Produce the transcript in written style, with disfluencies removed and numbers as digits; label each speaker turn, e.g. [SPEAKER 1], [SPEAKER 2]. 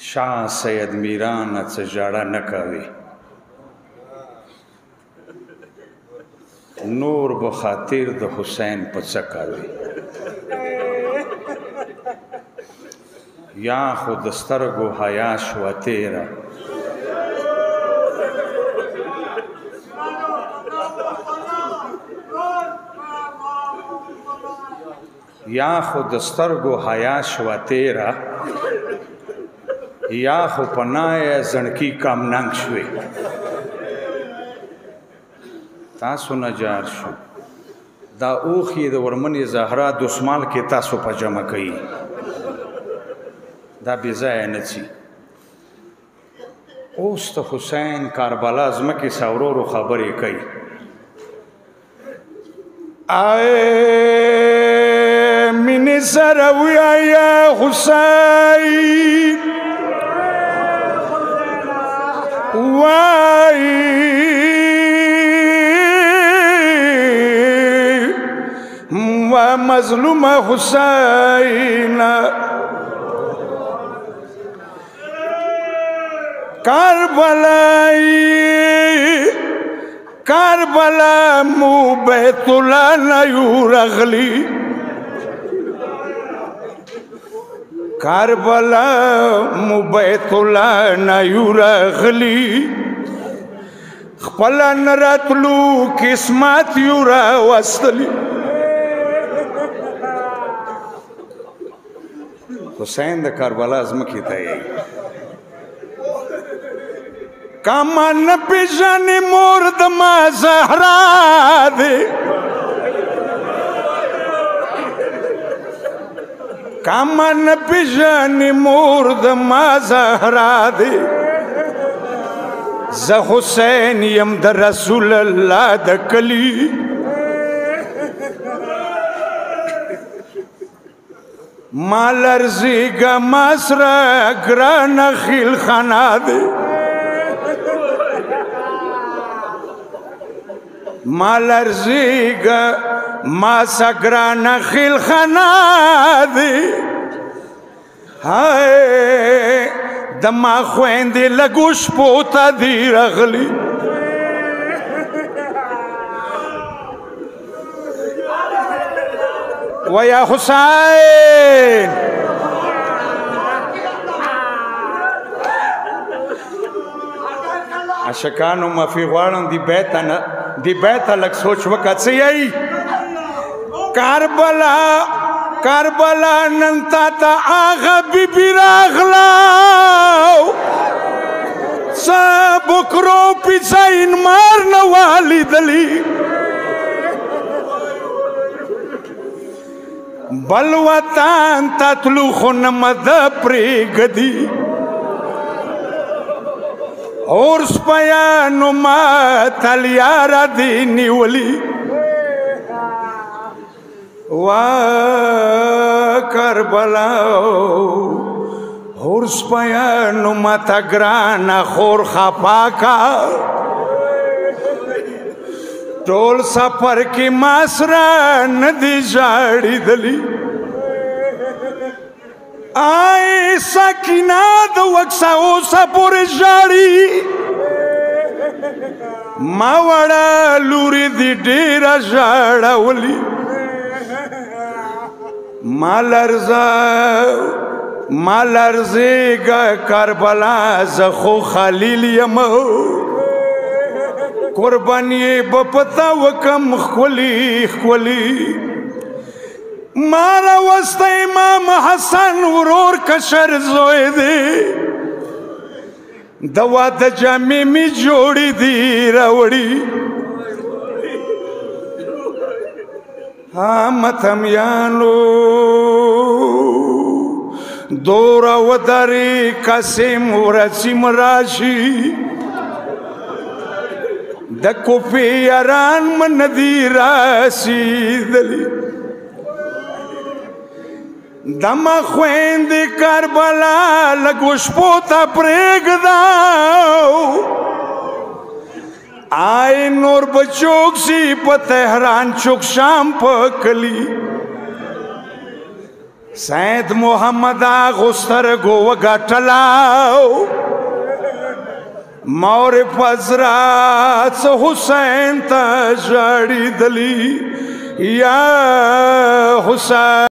[SPEAKER 1] شاه سید میران څه ژړه نه کوي نور به خاطر د حسین په څه کوي یا خو د سترګو حیا شوه تیره یا خو د سترګو حیا شوه تیره یا خو پناه زړکي کم ننګ شوې تاسو نه جار شو دا اوښ یې د ورمنې زهرا دسمال کې تاسو په جمع کوي دا بې ځایه نه ځي اوس د حسین کاربلا ځمکې سورورو خبرې کوي مینې سره وایه حسین وای و مظلوم حسین کربلا مو بیت الله نیو رغلی کربلا مو بیت الله نیو رغلی خپل نراتلو قسمت یو را وستلی حسین د کربلا ځمکې ته یې کاما نه پیژنې مور د ما زهرا دی کاما نه پیژنې مور د ما زهرا دی زه حسین یم د رسول الله د کلی ما لرزیږه ما سره ګرانه خیلخانه دی ما لرزیږه ما سره ګرانه خیلخانه دی هاي د ما خویندې لږو شپو ته دي راغلي ویا حسین عاشقانو معافي غواړم دی بیته لږ سوچ وکړه څه یې کربلا نن تا ته هغه بیبي راغله څه بکرو پیڅین مار نه والیدلي بل وطن ته تلو خو نه مده پرېږدي اور سپیانو ما تلیاره دې نیولي وا کربلا اور سپیانو ما ته ګرانه خور خفا کا ټول سفر کې ما سره نه دي ژاړېدلي آی سکینه د وکسه اوسه پورې ژاړي ما وړه لورې دې ډېره ژاړولي ما لرزیږه کربلا زه خو خلیل یم قرباني به پتا وکم ښکلي ما راوسته امام حسن ورور کشر زوی دی د واده جامې مې جوړې دي راوړي متمیانو دوره ودرې قسم ورسیم راشي د کوفې یاران من دي رسېدلي دما خویندې کربلا لږو شپو ته پرېږده آی نور بچوک سی په تهران چوک شام په کلی سید محمد غستر گو وگٹلاو مور پزرات حسین تا جاڑی دلی یا حسین